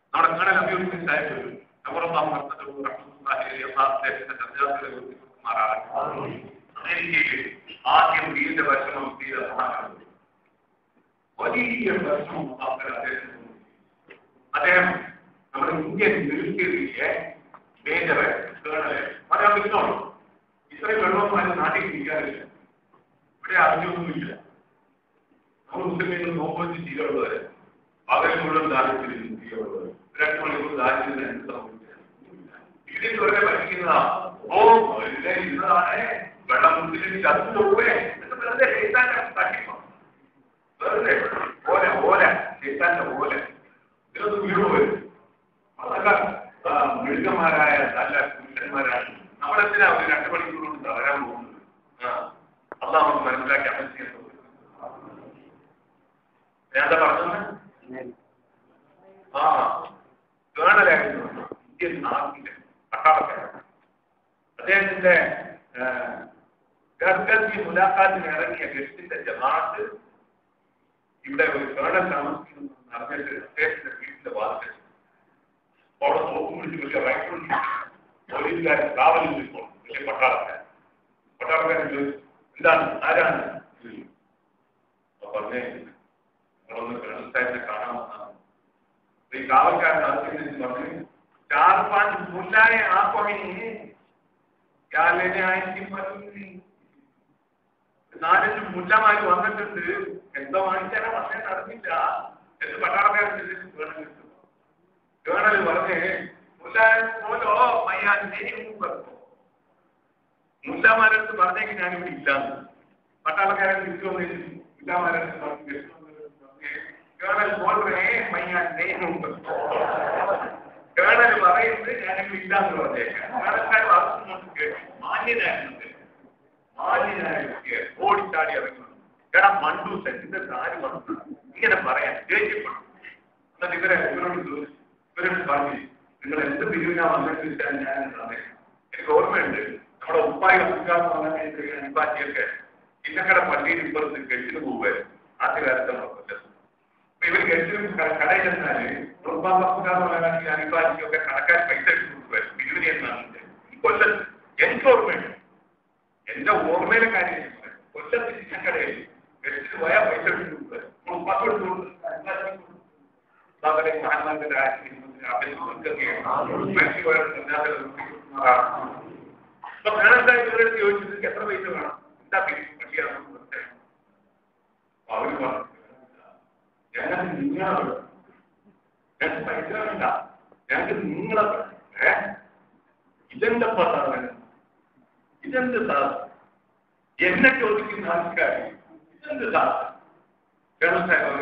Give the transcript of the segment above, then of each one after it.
നമ്മുടെ കാണാൻ അഭിമുഖിച്ചായിട്ട് അമൃതാം അമേരിക്കയിൽ ആദ്യം വീടിന്റെ ഭക്ഷണം ചെയ്ത വലിയ ഭക്ഷണം അദ്ദേഹം നമ്മുടെ ഇന്ത്യൻ മിലിറ്ററിയിലെ മേജറ് കേണല് പറയാൻ പറ്റുന്നുള്ളൂ. ഇത്രയും വെള്ളവുമായി നാട്ടിൽ ഇരിക്കാറില്ല. ഇവിടെ അറിഞ്ഞൊന്നുമില്ല. നമ്മൾ മുസ്ലിം നോക്കി ചെയ്യുള്ളത് പകൽ മുഴുവൻ ദാരിദ്ര്യം ചെയ്യുള്ളത് 2 മണിക്കൂർ ദാരിദ്ര്യം എന്ത് സംഭവിക്കുക ഇതിൽ വെറുതെ പഠിക്കുന്നതാ. ഓ ഇതാണ് വെള്ളം മുസ്ലിം ചത്തു പോവേ വെറുതെ തട്ടിപ്പോ വെറുതെ ഓല ചേത്താന്റെ ഓല ഇതൊന്നും വീട് വരും. അതല്ല മിടുക്കന്മാരായ നല്ല പുരുഷന്മാരാണ്. നമ്മളെന്തിനാ ഒരു 2 മണിക്കൂർ കൊണ്ട് തളരാൻ പോകുന്നത്? അത് നമുക്ക് മനസ്സിലാക്കി അമൽ ചെയ്യുന്നത്. ഞാൻ പറഞ്ഞത് കേണലായിരുന്നു ഇന്ത്യൻ ആർമിയുടെ പട്ടാളക്കാരൻ. അദ്ദേഹത്തിന്റെ ഗർഗത്തി മുലാഖാത്തിന് ഇറങ്ങിയ ഗസ്റ്റിന്റെ ജമാഅത്ത് ഇവിടെ ഒരു കേണൽ താമസിക്കുന്നു അറിഞ്ഞിട്ട് അദ്ദേഹത്തിന്റെ വീട്ടിന്റെ വാതിൽ അവിടെ നോക്കും പിടിച്ച് വലിയ റൈഫിൾ പോലീസുകാരൻ കാവലിൽ നിൽക്കും. വലിയ പട്ടാളക്കാരൻ എന്താണ് ആരാണ് പറഞ്ഞേ നിങ്ങളൊന്ന് കേണൽ സാഹിബിനെ കാണാമെന്നാണ്. ഈ കാവൽക്കാരൻ ആദ്യം പറഞ്ഞു 4-5 മുല്ലായെ ആപ്പി ആയിരത്തി 4 മുല്ലമാര് വന്നിട്ടുണ്ട്. എന്തോ വാങ്ങിച്ചാലും പക്ഷേ നടന്നില്ല എന്ന് പട്ടാളക്കാരൻ കേണൽ പറഞ്ഞേ മുല്ലോ മയ്യാൻ മുല്ലമാരടുത്ത് പറഞ്ഞേക്ക് ഞാനിവിടെ ഇല്ലാന്ന്. പട്ടാളക്കാരൻ തിരിച്ചു വന്നിട്ട് മുല്ലമാരടുത്ത് പറഞ്ഞു കേണൽ പോലേ മയ്യാൻ നെയ്മുണ്ട്. കേണൽ പറയുന്നത് ഞാനിവിടെ ഇല്ലാന്ന് പറഞ്ഞേക്കാം. കേണൽക്കാർ അതൊന്നും കേട്ടു. മാന്യനായിരുന്നു ഓടിച്ചാടി ഇറങ്ങുന്നു. എടാ മണ്ടൂസൻ ഇത് ആര് പറഞ്ഞു ഇങ്ങനെ പറയാൻ ദേഷ്യപ്പെട്ടു. എന്നാൽ ഇവരോട് പറഞ്ഞു നിങ്ങൾ എന്ത് പിരിവിനാ വന്നിട്ട് വെച്ചാൽ ഞാൻ എനിക്ക് ഓർമ്മയുണ്ട്. നമ്മുടെ ഉപ്പായി അനിപ്പാറ്റിയൊക്കെ ഇന്നക്കട പള്ളിയിൽ ഇപ്പുറത്ത് കെട്ടിന് പോവുകയായിരുന്നു. ആദ്യകാലത്ത് ഇവർ കെട്ടിന് കടയിൽ ചെന്നാല് ഉപ്പാക്കാണെങ്കിൽ അനിപ്പാറ്റിയൊക്കെ കടക്കാർ പൈസ എടുത്ത് കൊടുക്കുമായിരുന്നു പിരിവിനെ എന്നാണ് കൊല്ലത്ത്. എനിക്ക് ഓർമ്മയുണ്ട്. എന്റെ ഓർമ്മയിലെ കാര്യം കൊല്ലത്ത് ചിന്നക്കടയിൽ കെട്ടിന് പോയാൽ പൈസ എടുത്ത് കൊടുക്കുമായിരുന്നു. ഉപ്പാക്ക് എടുത്ത് മഹാത്മാന്റെ രാജ്യം ചോദിച്ചത് എത്ര പൈസ വേണം എന്താ പട്ടിയാണ് അവര് പറഞ്ഞു ഞങ്ങൾക്ക് നിങ്ങളെ ഞങ്ങൾക്ക് പൈസ വേണ്ട ഞങ്ങൾക്ക് നിങ്ങളെ ഇതെന്താ സാധനം ഇതെന്ത് സാധനം എന്നെ ചോദിക്കുന്ന ആൾക്കാർ ഇതെന്ത് സാധനം കേണൽ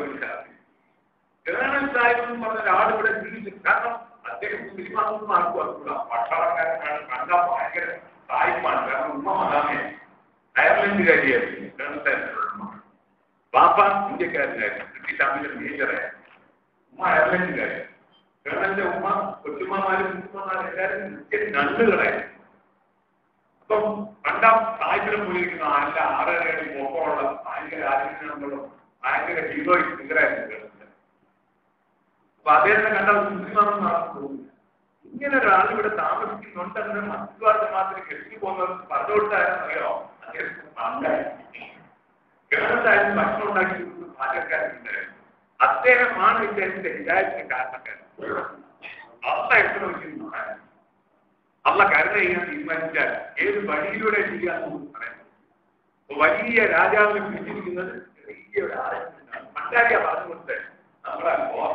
സാഹിബ് എന്ന് പറഞ്ഞ ഒരാൾ ഇവിടെ ജീവിച്ചു. കാരണം അദ്ദേഹം സിനിമാസൊന്നും ആർക്കും അറിയില്ല. പട്ടാളക്കാരനാണ്. കണ്ടാൽ ഭയങ്കര സായിപ്പാണ്. കാരണം ഉമ്മ മദാമയാണ്. അയർലൻഡുകാരിയായിരുന്നു കേണൽ സാഹിബ്. ബാപ്പ ഇന്ത്യക്കാരനായിരുന്നു. ബ്രിട്ടീഷ് ആർമിയുടെ മേജറായിരുന്നു. ഉമ്മ അയർലൻഡുകാരായിരുന്നു. കേണലിന്റെ ഉമ്മ കൊച്ചുമ്മമാരും കുച്ചുമ്മമാരും എല്ലാവരും ഇന്ത്യൻ നണ്ണുകളായിരുന്നു. അപ്പം കണ്ടാൽ സാഹിബിനെ പോയിരിക്കുന്ന നല്ല 6.5 അടി പൊക്കമുള്ള ഭയങ്കര ആരോഗ്യമുള്ള ഭയങ്കര ഹീറോയിക് ഫിഗറായിരുന്നു. അപ്പൊ അദ്ദേഹത്തെ കണ്ടാൽ മുസ്ലിമാണെന്ന് തോന്നുന്നു. ഇങ്ങനെ ഒരാൾ ഇവിടെ താമസിക്കുന്നുണ്ടെന്ന് മറ്റുവാർത്ത മാത്രം കെട്ടി പോകുന്നവർക്ക് പറഞ്ഞു കൊടുത്താരെന്നറിയോ അദ്ദേഹത്തിന് പങ്കായി കേരളത്തായാലും ഭക്ഷണം ഉണ്ടാക്കി പാചകക്കാരുണ്ടായിരുന്നു. അദ്ദേഹമാണ് ഇദ്ദേഹത്തിന്റെ ഹിദായത്തിന്റെ കാരണക്കാരൻ. അള്ള എത്ര വയ്ക്കുന്നു അള്ള കരുണ ചെയ്യാൻ തീരുമാനിച്ചാൽ ഏത് വഴിയിലൂടെ ചെയ്യാമെന്ന് പറയുന്നത്. വലിയ രാജാവിനെ പിടിച്ചിരിക്കുന്നത് ചെറിയ ഒരു ആശയത്തിനാണ്. പണ്ടാരിയ പറഞ്ഞു കൊടുത്തത് നമ്മളെ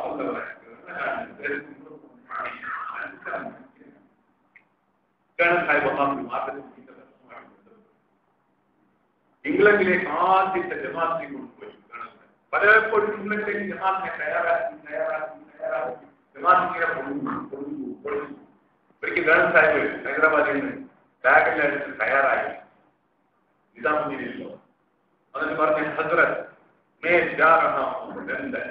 ഇംഗ്ലണ്ടിലെ ആദ്യത്തെ ജമാഅത്തിനെ കൊണ്ടുപോയി. പലപ്പോഴും ഇംഗ്ലണ്ടിലേക്ക് ജമാഅത്തിനെ തയ്യാറാക്കി ജമാഅത്തിനെ ഒരിക്കൽ ഗാന്ധി സാഹിബ് ഹൈദരാബാദിൽ നിന്ന് ബാഗിലടുത്ത് തയ്യാറായി നിസാമുദ്ദീനിലോ അതിന് പറഞ്ഞ ഹസ്രത്ത് മേ ജാ റഹാ ഹൂം ലണ്ടൻ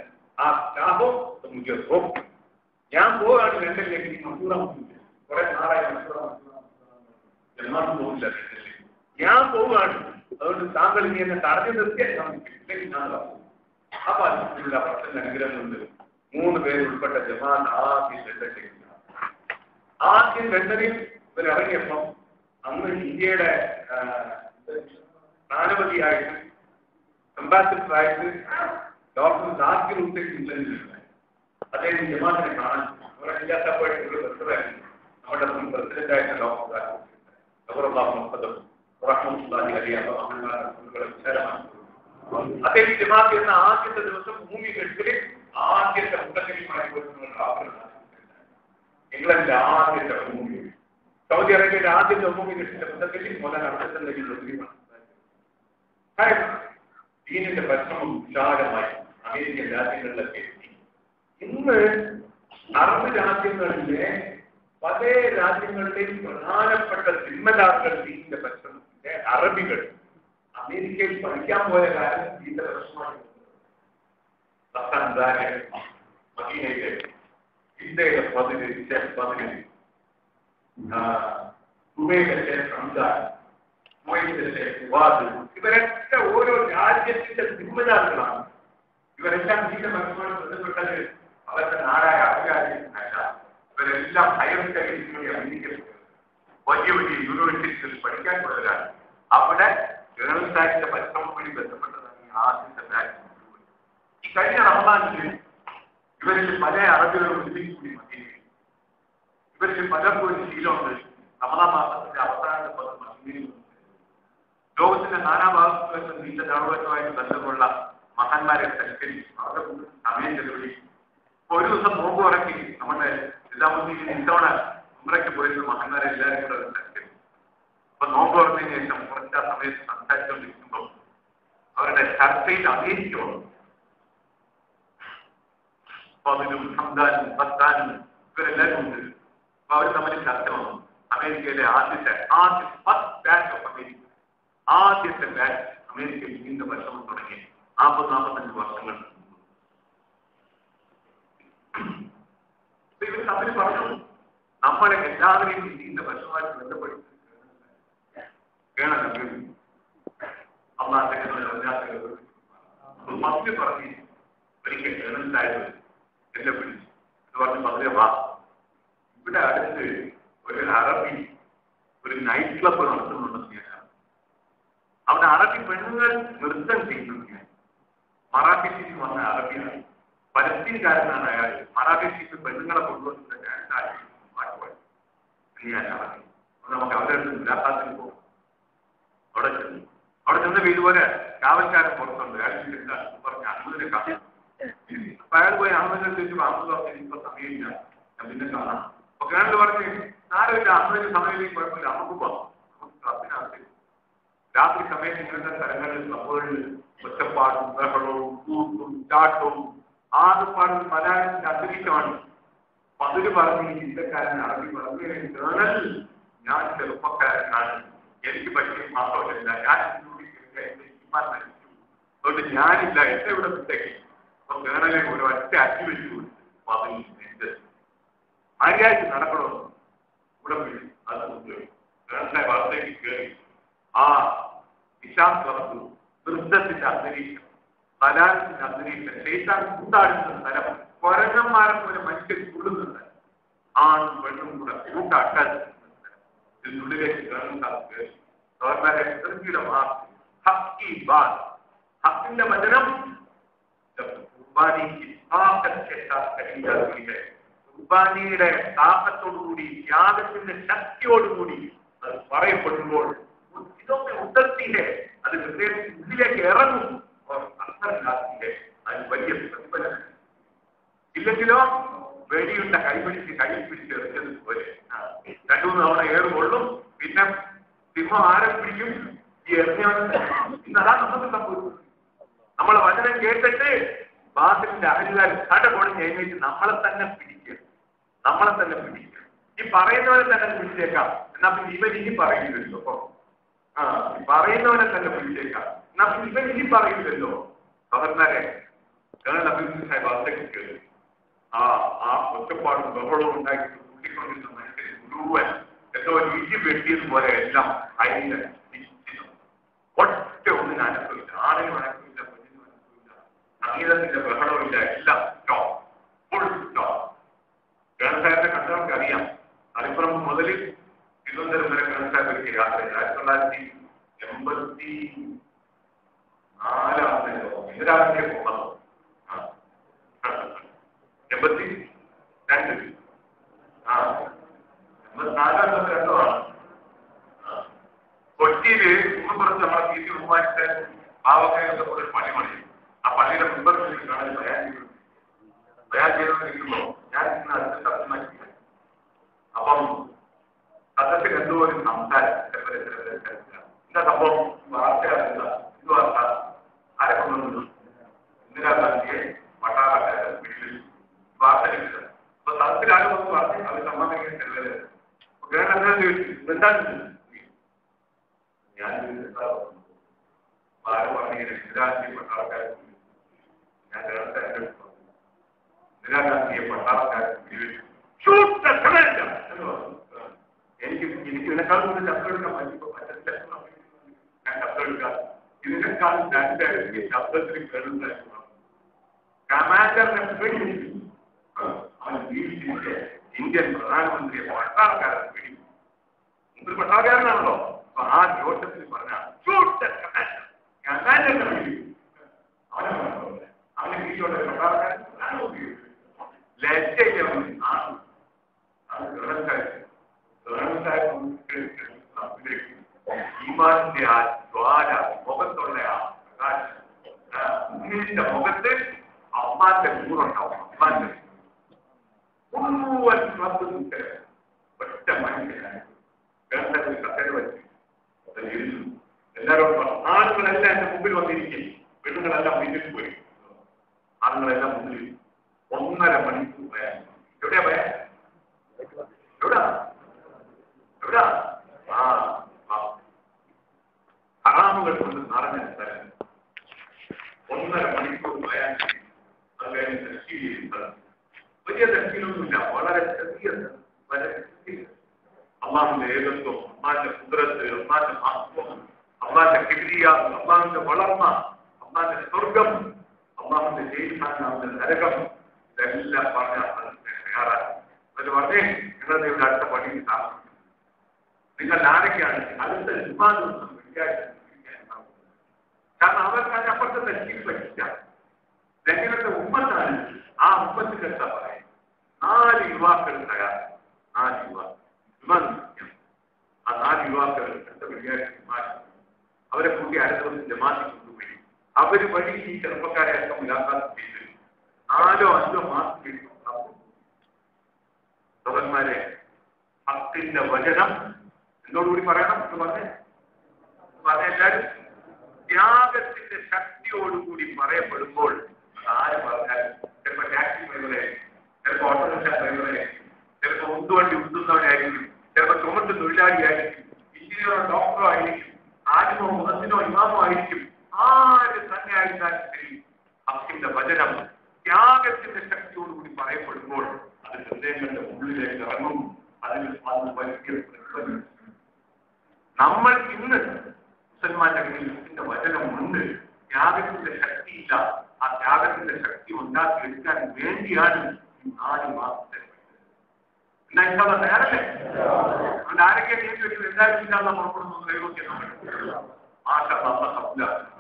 ഞാൻ പോവാണ് ലണ്ടനിലേക്ക്. കുറെ നാളായി ജന്മാർത്ഥം പോകില്ല ലണ്ടനിലേക്ക്. ഞാൻ പോവുകയാണ്. അതുകൊണ്ട് താങ്കൾ ഇനി എന്നെ തടഞ്ഞു നിർത്തിയാൽ അപ്പൊ അതിനുള്ള പ്രശ്ന അനുഗ്രഹം കൊണ്ട് 3 പേര് ഉൾപ്പെട്ട ജമാഅത്ത് ആദ്യം ലണ്ടനിലേക്ക് ആദ്യം ലണ്ടനിൽ ഇവരിറങ്ങിയപ്പം അന്ന് ഇന്ത്യയുടെ സ്ഥാനപതിയായിട്ട് അംബാസിഡറായിട്ട് ഡോക്ടർ ജാക്കിർ ഹുസൈൻ ഇംഗ്ലണ്ടിലുണ്ട്. അദ്ദേഹം ജമാഅത്തിനെ കാണാൻ അവരില്ലാത്തപ്പോഴായിട്ട് ഒരു പ്രസിഡന്റായിരുന്നു നമ്മുടെ മുൻ പ്രസിഡന്റായിരുന്ന ഡോക്ടർ അദ്ദേഹം ജമാഅത്ത് എന്ന ആദ്യത്തെ ദിവസം ഭൂമി കെട്ടിൽ ആദ്യത്തെ മുണ്ടക്കലിയുമായി ഇംഗ്ലണ്ടിലെ ആദ്യത്തെ ഭൂമി, സൗദി അറേബ്യയുടെ ആദ്യത്തെ ഭൂമി കെട്ടിന്റെ മുണ്ടക്കലിൽ മുതൽ അവിടുത്തെ ദീനിന്റെ പരിശ്രമം വിശാലമായി അമേരിക്കൻ രാജ്യങ്ങളിലൊക്കെ എത്തി. ഇന്ന് അറബ് രാജ്യങ്ങളിലെ പല രാജ്യങ്ങളുടെയും പ്രധാനപ്പെട്ട സിനിമദാറുകൾ ദീനിന്റെ പരിശ്രമത്തിന്റെ അറബികൾ അമേരിക്കയിൽ പഠിക്കാൻ പോയ കാര്യം ദീനിന്റെ പ്രശ്നമാണ്. മദീനയിലെ ഇന്ത്യയിലെ 15 ഇവരൊക്കെ ഓരോ രാജ്യത്തിന്റെ സിനിമദാറുകളാണ്. ഇവരെല്ലാം ദീനിന്റെ പരിശ്രമം ബന്ധപ്പെട്ടത് അവരുടെ നാടായ അഭിരാജ്യത്തിനല്ല. ഇവരെല്ലാം ഹയർ സ്റ്റഡീസിന് വേണ്ടി അമേരിക്കയിൽ വലിയ വലിയ യൂണിവേഴ്സിറ്റികളിൽ പഠിക്കാൻ പോയവരാണ്. അവിടെ ഗേൾസായിട്ട് പരിശ്രമവുമായി ബന്ധപ്പെട്ടതാണ് ഈ ആദ്യത്തെ ബാച്ച്. ഈ കഴിഞ്ഞ റമദാനിൽ ഇവരിൽ പല അറബികളും ഒരുമിച്ച് കൂടി മദീനയിൽ. ഇവരിൽ പലർക്കും ഒരു ശീലമുണ്ട്. റമദാൻ മാസത്തിന്റെ അവസാനത്തെ പദം മദീനയിൽ ലോകത്തിന്റെ നാനാഭാഗത്തു നിന്ന് നീണ്ട ദൗർവ്യവുമായിട്ട് ബന്ധമുള്ള മഹാന്മാരെ സൽക്കരിച്ചു. അവരുടെ കൂടെ സമയം ചെലവഴിക്കും. ഒരു ദിവസം നോമ്പ് ഉറക്കി നമ്മുടെ നിസാമുദ്ദീൻ ഇത്തവണ ഉംറയ്ക്ക് പോയിരുന്ന മഹാന്മാരെ എല്ലാവരും കൂടെ സൽക്കരിച്ചു. അപ്പൊ നോമ്പ് തുറന്നതിന് ശേഷം കുറച്ച് ആ സമയത്ത് സംസാരിച്ചുകൊണ്ടിരിക്കുമ്പോൾ അവരുടെ ചർച്ചയിൽ അമേരിക്ക വന്നു. അതിലും ഹംദാനും ബത്താനും ഇവരെല്ലാവരും ഉണ്ട്. അപ്പൊ അവർ തമ്മിൽ ചർച്ച വന്നു. അമേരിക്കയിലെ ആദ്യത്തെ ഫസ്റ്റ് ബാച്ച് ഓഫ് അമേരിക്ക, ആദ്യത്തെ ബാച്ച് അമേരിക്കയിൽ നീണ്ട പരിശ്രമം തുടങ്ങി 40-45 വർഷങ്ങൾ. ഇവർ തമ്മിൽ പറഞ്ഞു, നമ്മളെ എല്ലാവരെയും നീണ്ട പരിശ്രമമായിട്ട് ബന്ധപ്പെടുത്തി മന്ത്രി പറഞ്ഞു ഒരിക്കൽ കേണലായത് എന്നെ വിളിച്ചു. എന്ന് പറഞ്ഞ് പറഞ്ഞ വാ, ഇവിടെ അടുത്ത് ഒരു അറബി ഒരു നൈറ്റ് ക്ലബ്ബ് നടത്തുന്നുണ്ടെന്ന് ഞാൻ. അവിടെ അറബി പെണ്ണുങ്ങൾ നൃത്തം ചെയ്യുന്നത് ഞാൻ. മറാഠി സീറ്റ് വന്ന അറബിയാണ്, പലസ്തീൻകാരനാണ് അയാൾ. മറാഠി സീറ്റ് പെണ്ണുങ്ങളെ കൊണ്ടുവന്നിട്ട് ഡാൻസ് മാറ്റുവാൻ ഞാൻ അറബി. നമുക്ക് അവരുടെ അടുത്ത് മുലാഖാത്തിന് പോകും. അവിടെ ചെന്ന് ഇതുപോലെ കാവൽക്കാരൻ പുറത്തുണ്ട്. അയാൾ പറഞ്ഞ അഹമ്മദിനെ കാണാം. അപ്പൊ അയാൾ പോയി അഹമ്മദിനെ ചോദിച്ചു, അഹമ്മദ് പറഞ്ഞു ഇപ്പൊ സമയമില്ല, ഞാൻ പിന്നെ കാണാം. അപ്പൊ കേരളത്തിൽ പറഞ്ഞ് ആരുമില്ല, അഹമ്മദിന് സമയമില്ലെങ്കിൽ കുഴപ്പമില്ല, നമുക്ക് പോവാം, നമുക്ക് ക്ലബിനകത്ത്. രാത്രി സമയത്ത് ഇങ്ങനത്തെ സ്ഥലങ്ങളിൽ ക്ലബുകളിൽ ഒറ്റപ്പാടും ബഹളവും കൂട്ടും ചാട്ടവും ആകെപ്പാടും മലയാളത്തിന്റെ അന്തരീക്ഷമാണ്. അപ്പൊ അതില് പറഞ്ഞ് ഈ ചിന്തക്കാരൻ അറബി പറഞ്ഞു, കേണൽ ഞാൻ ചെറുപ്പക്കാരനാണ്, എനിക്ക് പറ്റിയ മാത്രമല്ല, ഞാൻ അതുകൊണ്ട് ഞാനില്ല, എന്നെ ഇവിടെ വിട്ടേക്ക്. അപ്പൊ കേണലെ ഒരു ഒറ്റ അറ്റി വെച്ചു കൊടുത്തു. അതിൽ മര്യാദയ്ക്ക് നടക്കണമെന്ന് ഇവിടെ വിളി. അത് കേണലെ ഭാഗത്തേക്ക് കയറി ആ ഇഷാം തുറന്നു. വൃദ്ധത്തിന്റെ അന്തരീക്ഷം, കലാലത്തിന്റെ അന്തരീക്ഷം, ശൈത്താൻ കൂട്ടാടുന്ന സ്ഥലം, കൊരങ്ങന്മാരെ പോലെ മനുഷ്യർ കൂടുന്നുണ്ട്. ആണും പെണ്ണും കൂടെ കൂട്ടാക്കാൻ ഇതിനുള്ളിലേക്ക് കയറി ഹക്കിന്റെ വചനം കുർബാനിയുടെ താപത്തോടുകൂടി, ത്യാഗത്തിന്റെ ശക്തിയോടുകൂടി അത് പറയപ്പെടുമ്പോൾ ഇതൊക്കെ ഉദ്ധർത്തിയിലെ അത് ഹൃദയത്തിന് ഉള്ളിലേക്ക് ഇറങ്ങും. അർത്ഥമില്ലാത്തില്ലേ അത് വലിയ പ്രതിഫലം. ഇല്ലെങ്കിലോ വെടിയുണ്ട കൈപിടിച്ച് എറിഞ്ഞതുപോലെ 2-3 തവണ ഏറുകൊള്ളും, പിന്നെ സിംഹം ആരംഭിക്കും ഈ എറിഞ്ഞവൻ. ഇന്നതാണ് നമുക്ക് സംഭവിക്കുന്നത്. നമ്മളെ വചനം കേട്ടിട്ട് ബാസിന്റെ അഹരികാർ കട പൊടിഞ്ഞ് എഴുന്നേറ്റ് നമ്മളെ തന്നെ പിടിക്കുക. ഈ പറയുന്നവനെ തന്നെ പിടിച്ചേക്കാം. എന്നാ പിന്നെ ഇവൻ ഇനി പറയില്ലല്ലോ. അപ്പൊ പറയുന്നവനെ തന്നെ പിടിച്ചേക്കാം. എന്നാ പിന്നെ ഇവൻ ഇനി പറയില്ലല്ലോ. അവന്മാരെ ബാസയ്ക്ക് ആ ഒറ്റപ്പാടും ബഹളവും ഉണ്ടാക്കി കൂട്ടിക്കൊണ്ടിരുന്ന മനുഷ്യരെ മുഴുവൻ എന്തോ ഇടി വെട്ടിയതുപോലെ എല്ലാം അയില്ല ഒറ്റ ഒന്നിന് അനുഭവില്ല. ആണിനും അനുഭവില്ല, പെണ്ണിനും അനുഭവില്ല, സംഗീതത്തിന്റെ ബഹളമില്ല, എല്ലാം സ്റ്റോപ്പ്. 82 ആ 84 ആണ്. കൊച്ചിയില് കുറച്ച് നമ്മളെ പി സി ഉമ്മാന്റെ പാവക്കയൊക്കെ ഒരു പള്ളി പണിയും. ആ പള്ളിയുടെ മെമ്പർ കാണാൻ ബയാൻ ചെയ്തോണ്ടിരിക്കുമ്പോ ഞാൻ ഇന്ന് അടുത്ത് സത്യമാക്കി. അപ്പം സത്യത്തിൽ എന്തോ ഒരു സംസാരം എന്താ സംഭവം വാർത്തയല്ല ഇത് വാർത്ത ആരെ കൊണ്ടുവന്നു ഇന്ദിരാഗാന്ധിയെ പട്ടാളക്കാരെ വീട്ടിൽ വാർത്ത കിട്ടുക. അപ്പൊ സത്യത്തിൽ ആരും ഒന്ന് പറഞ്ഞു അവർ സമ്മതിക്കാൻ ചെല്ലരുത്. കേരളം ചോദിച്ചു എന്താ ഞാൻ ആരും പറഞ്ഞിങ്ങനെ ഇന്ദിരാഗാന്ധിയെ പട്ടാളക്കാരെ ഞാൻ ഇന്ദിരാഗാന്ധിയെ പട്ടാളക്കാരെ എനിക്ക് ഇതിനേക്കാൾ കൂടുതൽ ശബ്ദമെടുക്കാൻ പറ്റുമ്പോൾ ഞാൻ ശബ്ദമെടുക്കാം. ഇതിനേക്കാൾ രണ്ടായിരം ശബ്ദത്തിൽ കേടുണ്ടായിരുന്നു. കമാൻഡറിനെ പേടിപ്പിച്ചു. അവൻ വീട്ടിലെ ഇന്ത്യൻ പ്രധാനമന്ത്രിയെ പട്ടാളക്കാരൻ പേടിപ്പിച്ചു. മുമ്പ് പട്ടാളക്കാരനാണല്ലോ. അപ്പൊ ആ ജോട്ടത്തിൽ പറഞ്ഞ കമാൻഡറിനെ പേടിപ്പിച്ചു. അവനെ വീട്ടിലുള്ള പട്ടാളക്കാരൻ ലജ്ജയില്ല. ഈമാന്റെ ആ ദ്വാര മുഖത്തുള്ള ആ പ്രകാശം മുഖത്ത് അമ്മാന്റെ നൂറുണ്ടാവും. അമ്മാന്റെ മുഴുവൻ ഒറ്റ മനുഷ്യനായി കസര വെച്ച് എല്ലാവരും ആളുകളെല്ലാം എന്റെ മുമ്പിൽ വന്നിരിക്കും. പെണ്ണുങ്ങളെല്ലാം വീട്ടിൽ പോയി. ആളുകളെല്ലാം മുമ്പിൽ 1.5 മണിക്കൂർ പോയാൽ എവിടെയാ പോയാ എവിടാ എവിടാ ഹറാമുകൾ കൊണ്ട് നിറഞ്ഞ സ്ഥലം 1.5 മണിക്കൂർ പോയാൽ അത് കഴിഞ്ഞ് തസ്കീൽ ചെയ്യുന്നത് വലിയ തസ്കീലൊന്നുമില്ല. വളരെ ചെറിയ അള്ളാഹുവിന്റെ ഏകത്വം, അള്ളാഹിന്റെ കുദ്റത്ത്, അള്ളാഹിന്റെ മഹത്വം, അള്ളാഹിന്റെ കിബ്രിയ, അള്ളാഹിന്റെ വളർമ്മ, അള്ളാഹിന്റെ സ്വർഗം, അള്ളാഹിന്റെ ജയിലിന്റെ നരകം, ഇതെല്ലാം പറഞ്ഞ തയ്യാറാക്കി. എന്നിട്ട് പറഞ്ഞേ നിങ്ങളുടെ ഇവിടെ അടുത്ത പണിയിൽ താമസിക്കും. നിങ്ങൾ ആരൊക്കെയാണ് അടുത്ത ജുമാ ദിവസം വെള്ളിയാഴ്ച. കാരണം അവർക്ക് അതിനപ്പുറത്തെ തസ്കീൽ പറ്റിക്കാം. ജനങ്ങളുടെ ഉമ്മത്താണ്. ആ ഉമ്മത്തിന്റെ എന്താ പറയാം 4 യുവാക്കൾ തയ്യാർ. 4 യുവാക്കൾ ആ 4 യുവാക്കൾ അടുത്ത വെള്ളിയാഴ്ച അവരെ കൂട്ടി അടുത്ത ദിവസം ജമാഅത്തിൽ കൊണ്ടുപോയി. അവര് വഴി ഈ ചെറുപ്പക്കാരെ ഒക്കെ മുലാഖാത്ത് ചെയ്ത് 4 or 5 മാസം കിട്ടും. സഹോദരന്മാരെ, ഹക്കിന്റെ വചനം എന്നോടുകൂടി പറയണം എന്ന് പറഞ്ഞ എല്ലാവരും ത്യാഗത്തിന്റെ ശക്തിയോടുകൂടി പറയപ്പെടുമ്പോൾ ആര് പറഞ്ഞാലും ചിലപ്പോൾ ടാക്സി ഡ്രൈവറെ, ചിലപ്പോൾ ഓട്ടോറിക്ഷ ഡ്രൈവറെ, ചിലപ്പോൾ ഉന്തുവണ്ടി ഉന്തുന്നവനായിരിക്കും, ചിലപ്പോൾ ചുമട്ട് തൊഴിലാളിയായിരിക്കും, എഞ്ചിനീയറോ ഡോക്ടറോ ആയിരിക്കും, ആലിമോ മുഹസിനോ ഇമാമോ ആയിരിക്കും. ആര് തന്നെ ആയിരുന്നാലും ശരി, ഹക്കിന്റെ വചനം ത്യാഗത്തിന്റെ ശക്തിയോടുകൂടി പറയപ്പെടുമ്പോൾ അത് ഹൃദയങ്ങളുടെ ഉള്ളിലേക്ക് ഇറങ്ങും. അതിൽ വലിയ നമ്മൾ ഇന്ന് മുസൽമാന്റെ കയ്യിൽ വചനമുണ്ട്, ത്യാഗത്തിന്റെ ശക്തിയില്ല. ആ ത്യാഗത്തിന്റെ ശക്തി ഉണ്ടാക്കിയെടുക്കാൻ വേണ്ടിയാണ് ഈ 4 മാസത്തെ എന്നാ ഇഷ്ടമുള്ള നേരല്ലേ. അതുകൊണ്ട് ആരൊക്കെ കേട്ട് വെച്ചു എല്ലാവരും ഇല്ലാതെ പുറപ്പെടുന്നു. ആശ നമ്മ